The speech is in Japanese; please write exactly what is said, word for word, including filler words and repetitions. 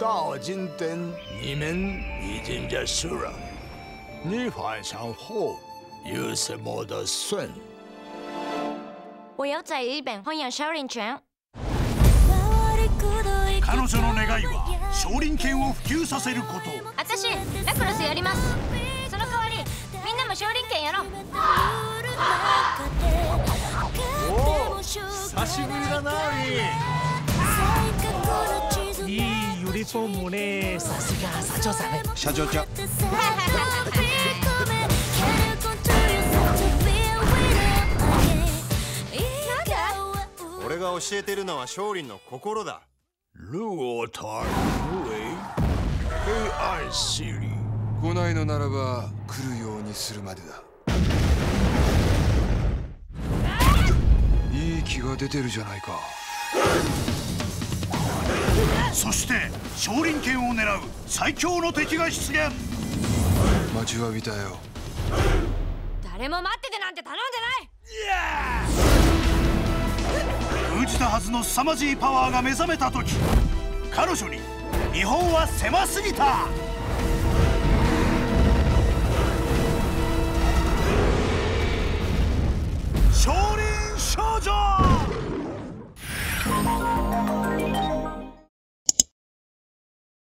到今天你们已经结束了，你返乡后有什么打算？ 我要在日本弘扬少林拳。 彼女の願いは少林拳を普及させること。 私ラクロスやります。その代わりみんなも少林拳やろう。 おお、久しぶりだなアリ。いいユニフォームね。さすが社長さん。 社長ちゃん。俺が教えてるのは少林の心だ。 如果他入围黑暗势力， 来ないのならば来るようにするまでだ。いい気が出てるじゃないか。 そして少林拳を狙う最強の敵が出現。 待ちわびたよ。 誰も待っててなんて頼んでない。 封じたはずの凄まじいパワーが目覚めた時、彼女に日本は狭すぎた。